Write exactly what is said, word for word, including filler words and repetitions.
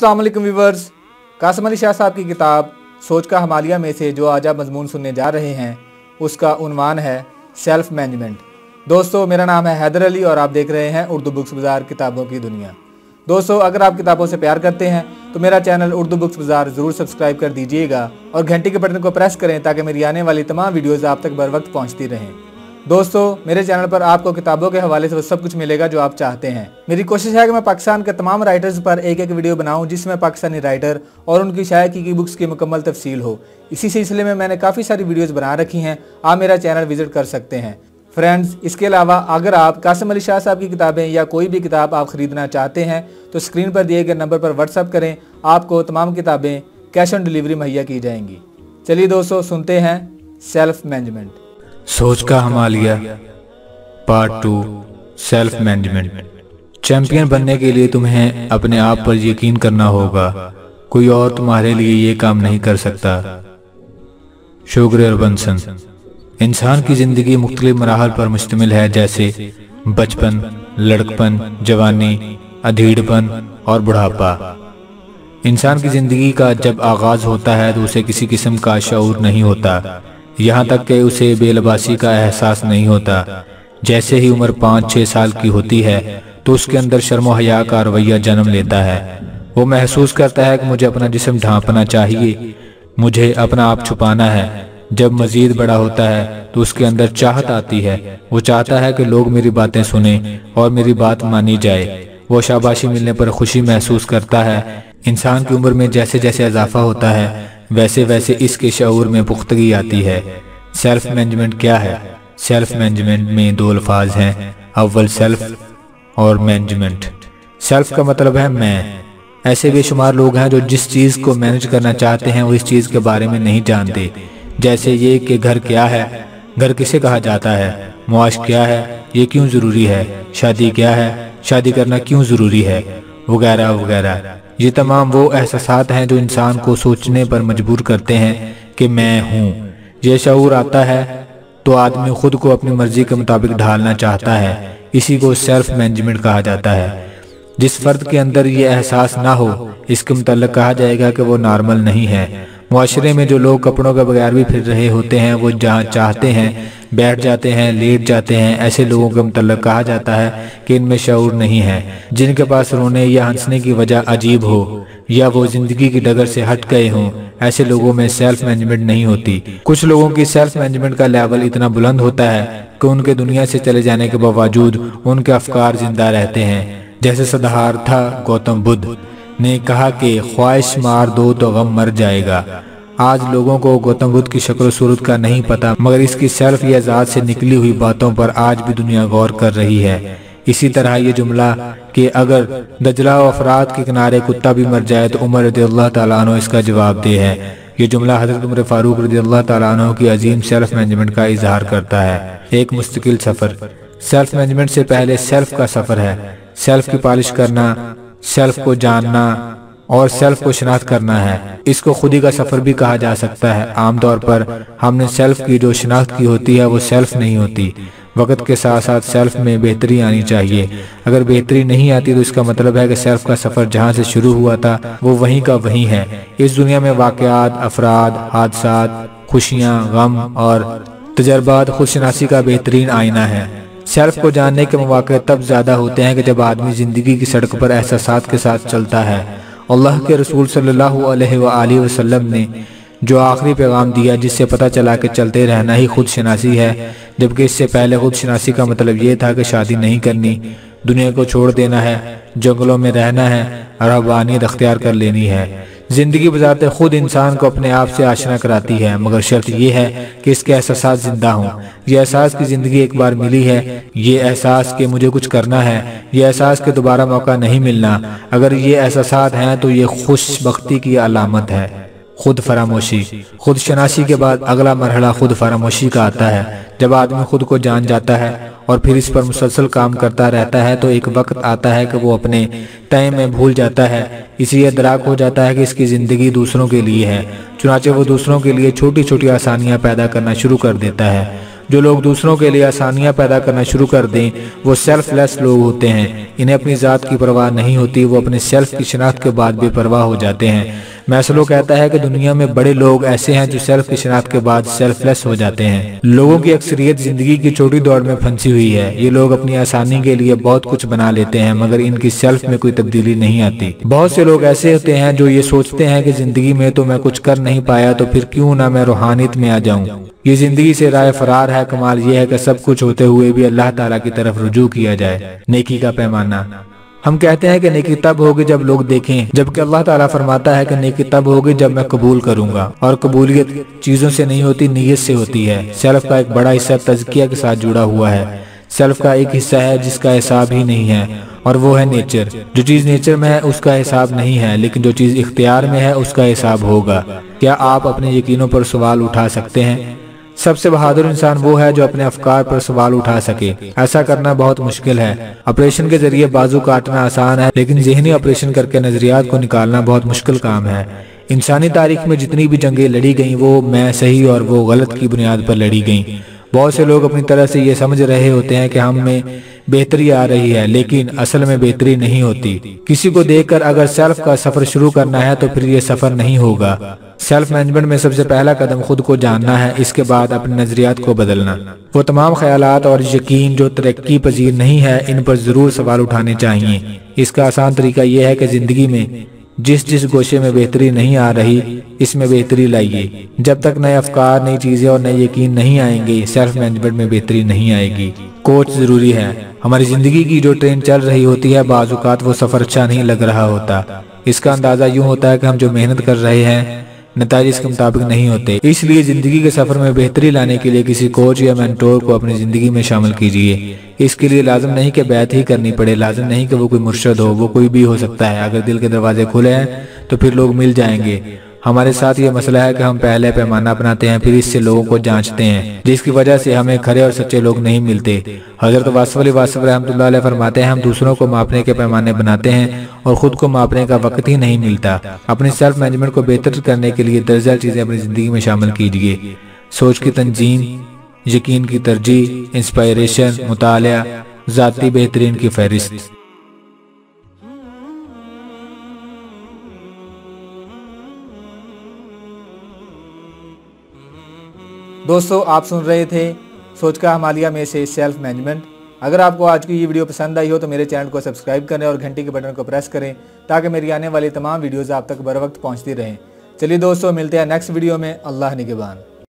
अस्सलाम वालेकुम व्यूवर्स, कासिम अली शाह साहब की किताब सोच का हमालिया में से जो आज आप मजमून सुनने जा रहे हैं उसका उन्वान है सेल्फ मैनेजमेंट। दोस्तों, मेरा नाम है हैदर अली और आप देख रहे हैं उर्दू बुक्स बाजार किताबों की दुनिया। दोस्तों, अगर आप किताबों से प्यार करते हैं तो मेरा चैनल उर्दू बुक्स बाजार ज़रूर सब्सक्राइब कर दीजिएगा और घंटी के बटन को प्रेस करें ताकि मेरी आने वाली तमाम वीडियोज़ आप तक बर वक्त पहुँचती रहें। दोस्तों, मेरे चैनल पर आपको किताबों के हवाले से वो सब कुछ मिलेगा जो आप चाहते हैं। मेरी कोशिश है कि मैं पाकिस्तान के तमाम राइटर्स पर एक एक वीडियो बनाऊं जिसमें पाकिस्तानी राइटर और उनकी शायरी की बुक्स की मुकम्मल तफसील हो। इसी सिलसिले में मैंने काफ़ी सारी वीडियोस बना रखी हैं, आप मेरा चैनल विजिट कर सकते हैं। फ्रेंड्स, इसके अलावा अगर आप कासिम अली शाह साहब की किताबें या कोई भी किताब आप ख़रीदना चाहते हैं तो स्क्रीन पर दिए गए नंबर पर व्हाट्सअप करें, आपको तमाम किताबें कैश ऑन डिलीवरी मुहैया की जाएंगी। चलिए दोस्तों, सुनते हैं सेल्फ मैनेजमेंट। सोच का हमालिया part two, self management. Champion बनने के लिए तुम्हें अपने आप पर यकीन करना होगा, कोई और तुम्हारे लिए ये काम नहीं कर सकता। शुक्र और बंसन। इंसान की जिंदगी मुख्तलिफ मराहल पर मुश्तमिल है, जैसे बचपन, लड़कपन, जवानी, अधीड़पन और बुढ़ापा। इंसान की जिंदगी का जब आगाज होता है तो उसे किसी किस्म का शऊर नहीं होता, यहाँ तक कि उसे बेलबासी का एहसास नहीं होता। जैसे ही उम्र पाँच छः साल की होती है तो उसके अंदर शर्म और हया का रवैया जन्म लेता है। वो महसूस करता है कि मुझे अपना जिस्म ढांपना चाहिए, मुझे अपना आप छुपाना है। जब मजीद बड़ा होता है तो उसके अंदर चाहत आती है, वो चाहता है कि लोग मेरी बातें सुनें और मेरी बात मानी जाए। वो शाबाशी मिलने पर खुशी महसूस करता है। इंसान की उम्र में जैसे जैसे इजाफा होता है वैसे वैसे इसके शऊर में पुख्तगी आती है। सेल्फ मैनेजमेंट क्या है? सेल्फ मैनेजमेंट में दो अल्फाज हैं, अव्वल सेल्फ और मैनेजमेंट। सेल्फ का मतलब है मैं। ऐसे बेशुमार लोग हैं जो जिस चीज़ को मैनेज करना चाहते हैं वो इस चीज़ के बारे में नहीं जानते। जैसे ये कि घर क्या है, घर किसे कहा जाता है, मुआश क्या है, ये क्यों ज़रूरी है, शादी क्या है, शादी करना क्यों ज़रूरी है, वगैरह वगैरह। ये तमाम वो एहसासात हैं जो इंसान को सोचने पर मजबूर करते हैं कि मैं हूँ। ये शऊर आता है तो आदमी खुद को अपनी मर्जी के मुताबिक ढालना चाहता है। इसी को सेल्फ मैनेजमेंट कहा जाता है। जिस फर्द के अंदर ये एहसास ना हो इसके मुताल्लिक कहा जाएगा कि वो नॉर्मल नहीं है। मुआशरे में जो लोग कपड़ों के बगैर भी फिर रहे होते हैं वो जहाँ चाहते हैं बैठ जाते हैं, लेट जाते हैं, ऐसे लोगों के मुताल्लिक कहा जाता है कि इनमें शऊर नहीं है। जिनके पास रोने या हंसने की वजह अजीब हो या वो जिंदगी की डगर से हट गए हों, ऐसे लोगों में सेल्फ मैनेजमेंट नहीं होती। कुछ लोगों की सेल्फ मैनेजमेंट का लेवल इतना बुलंद होता है कि उनके दुनिया से चले जाने के बावजूद उनके अफकार जिंदा रहते हैं। जैसे सदारथा गौतम बुद्ध ने कहा कि ख्वाहिश मार दो तो गम मर जाएगा। आज लोगों को गौतम बुद्ध की शक्ल सूरत का नहीं पता, मगर इसकी सेल्फ या ज़ात से निकली हुई बातों पर आज भी दुनिया गौर कर रही है। इसी तरह ये जुमला कि अगर दजला व अफरात के किनारे कुत्ता भी मर जाए तो उमर रज़ियल्लाहु ताला अन्हु इसका जवाब दे है। ये जुमला हज़रत उमर फारूक रज़ियल्लाहु ताला अन्हु की अजीम सेल्फ मैनेजमेंट का इजहार करता है। एक मुस्तकिल सफ़र। सेल्फ मैनेजमेंट से पहले सेल्फ का सफ़र है। सेल्फ की पॉलिश करना, सेल्फ को जानना और सेल्फ को शनाख्त करना है। इसको खुदी का सफ़र भी कहा जा सकता है। आमतौर पर हमने सेल्फ की जो शनाख्त की होती है वो सेल्फ नहीं होती। वक्त के साथ साथ सेल्फ में बेहतरी आनी चाहिए। अगर बेहतरी नहीं आती तो इसका मतलब है कि सेल्फ का सफ़र जहाँ से शुरू हुआ था वो वहीं का वहीं है। इस दुनिया में वाक़यात, अफराद, हादसात, खुशियाँ, गम और तजर्बात खुदशनासी का बेहतरीन आईना है। सेल्फ को जानने के मौके तब ज़्यादा होते हैं कि जब आदमी ज़िंदगी की सड़क पर एहसासात के साथ चलता है। अल्लाह के रसूल सल्लल्लाहु अलैहि वआलिहि वसल्लम ने जो आखिरी पैगाम दिया जिससे पता चला कि चलते रहना ही खुद शनासी है, जबकि इससे पहले खुद शनासी का मतलब ये था कि शादी नहीं करनी, दुनिया को छोड़ देना है, जंगलों में रहना है, रहबानियत अख्तियार कर लेनी है। जिंदगी बजाते खुद इंसान को अपने आप से आशना कराती है, मगर शर्त यह है कि इसके एहसास जिंदा हों। यह एहसास की जिंदगी एक बार मिली है, ये एहसास कि मुझे कुछ करना है, ये एहसास के दोबारा मौका नहीं मिलना। अगर ये एहसास हैं तो ये खुशबख्ती की अलामत है। खुद फरामोशी। खुद शनासी के बाद अगला मरहला खुद फरामोशी का आता है। जब आदमी खुद को जान जाता है और फिर इस पर मुसलसल काम करता रहता है तो एक वक्त आता है कि वो अपने तय में भूल जाता है। इसलिए इदराक हो जाता है कि इसकी ज़िंदगी दूसरों के लिए है, चुनाचे वो दूसरों के लिए छोटी छोटी आसानियां पैदा करना शुरू कर देता है। जो लोग दूसरों के लिए आसानियां पैदा करना शुरू कर दें वो सेल्फलेस लोग होते हैं। इन्हें अपनी ज़ात की परवाह नहीं होती, वो अपने सेल्फ की शिनाख्त के बाद बेपरवाह हो जाते हैं। मैसलो कहता है कि दुनिया में बड़े लोग ऐसे हैं जो सेल्फ की शिनाख्त के बाद सेल्फलेस हो जाते हैं। लोगों की अक्सरियत जिंदगी की छोटी दौड़ में फंसी हुई है। ये लोग अपनी आसानी के लिए बहुत कुछ बना लेते हैं मगर इनकी सेल्फ में कोई तब्दीली नहीं आती। बहुत से लोग ऐसे होते हैं जो ये सोचते हैं कि जिंदगी में तो मैं कुछ कर नहीं पाया तो फिर क्यों ना मैं रूहानियत में आ जाऊं। ये जिंदगी से राय फरार है। कमाल ये है कि सब कुछ होते हुए भी अल्लाह ताला की तरफ रुजू किया जाए। नेकी का पैमाना। हम कहते हैं कि नेकी तब होगी जब लोग देखें, जबकि अल्लाह ताला फरमाता है कि नेकी तब होगी जब मैं कबूल करूंगा। और कबूलियत चीजों से नहीं होती, नीयत से होती है। सेल्फ का एक बड़ा हिस्सा तज़किया के साथ जुड़ा हुआ है। सेल्फ का एक हिस्सा है जिसका हिसाब ही नहीं है और वो है नेचर। जो चीज नेचर में है उसका हिसाब नहीं है, लेकिन जो चीज इख्तियार में है उसका हिसाब होगा। क्या आप अपने यकीनों पर सवाल उठा सकते हैं? सबसे बहादुर इंसान वो है जो अपने अफकार पर सवाल उठा सके। ऐसा करना बहुत मुश्किल है। ऑपरेशन के जरिए बाजू काटना आसान है, लेकिन ज़हनी ऑपरेशन करके नजरियात को निकालना बहुत मुश्किल काम है। इंसानी तारीख में जितनी भी जंगें लड़ी गईं वो मैं सही और वो गलत की बुनियाद पर लड़ी गईं। बहुत से लोग अपनी तरह से ये समझ रहे होते हैं कि हम में बेहतरी आ रही है, लेकिन असल में बेहतरी नहीं होती। किसी को देखकर अगर सेल्फ का सफर शुरू करना है तो फिर ये सफर नहीं होगा। सेल्फ मैनेजमेंट में सबसे पहला कदम खुद को जानना है, इसके बाद अपने नजरियात को बदलना। वो तमाम ख्यालात और यकीन जो तरक्की पजीर नहीं है, इन पर जरूर सवाल उठाने चाहिए। इसका आसान तरीका यह है कि जिंदगी में जिस जिस गोशे में बेहतरी नहीं आ रही इसमें बेहतरी लाइए। जब तक नए अफकार, नई चीजें और नए यकीन नहीं आएंगे, सेल्फ मैनेजमेंट में बेहतरी नहीं आएगी। कोच जरूरी है। हमारी जिंदगी की जो ट्रेन चल रही होती है, बाज़ औक़ात वो सफर अच्छा नहीं लग रहा होता। इसका अंदाजा यूं होता है कि हम जो मेहनत कर रहे हैं नतीजे इसके मुताबिक नहीं होते। इसलिए जिंदगी के सफर में बेहतरी लाने के लिए किसी कोच या मेंटोर को अपनी जिंदगी में शामिल कीजिए। इसके लिए लाजम नहीं कि बैत ही करनी पड़े, लाजम नहीं कि वो कोई मुर्शद हो, वो कोई भी हो सकता है। अगर दिल के दरवाजे खुले हैं तो फिर लोग मिल जाएंगे। हमारे साथ ये मसला है कि हम पहले पैमाना बनाते हैं, फिर इससे लोगों को जांचते हैं, जिसकी वजह से हमें खरे और सच्चे लोग नहीं मिलते। हजरत वासिफ अली वासिफ रहमतुल्लाह अलैह फरमाते हैं, हम दूसरों को मापने के पैमाने बनाते हैं और खुद को मापने का वक्त ही नहीं मिलता। अपनी सेल्फ मैनेजमेंट को बेहतर करने के लिए दर्जन चीजें अपनी जिंदगी में शामिल कीजिए। सोच की तंजीम, यकीन की तरजीह, इंस्पायरेशन, मुतालिया, ज़ाती बेहतरीन की फहरिस्त। दोस्तों, आप सुन रहे थे सोच का हमालिया में से सेल्फ मैनेजमेंट। अगर आपको आज की ये वीडियो पसंद आई हो तो मेरे चैनल को सब्सक्राइब करें और घंटी के बटन को प्रेस करें ताकि मेरी आने वाली तमाम वीडियोस आप तक बर वक्त पहुंचती रहें। चलिए दोस्तों, मिलते हैं नेक्स्ट वीडियो में। अल्लाह निगहबान।